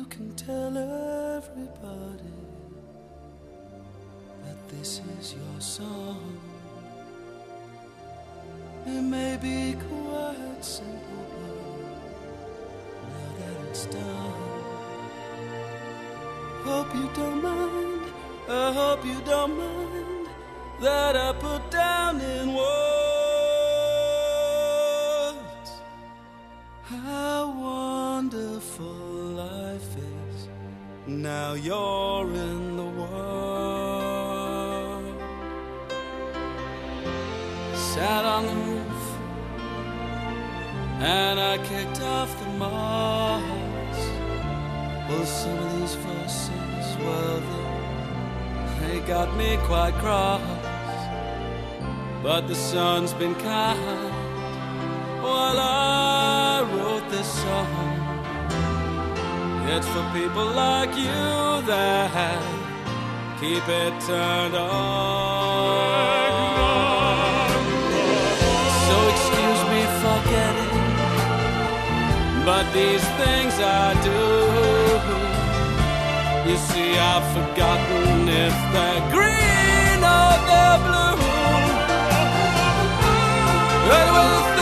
can tell everybody that this is your song. It may be quite simple, but now that it's done, hope you don't mind, I hope you don't mind that I put down in words how wonderful life is now you're in the world. Sat on the roof and I kicked off the moss. Well, some of these verses, well, they got me quite cross. But the sun's been kind while I wrote this song. It's for people like you that keep it turned on. So excuse me for getting, but these things I do, you see, I've forgotten if they're green or they're blue.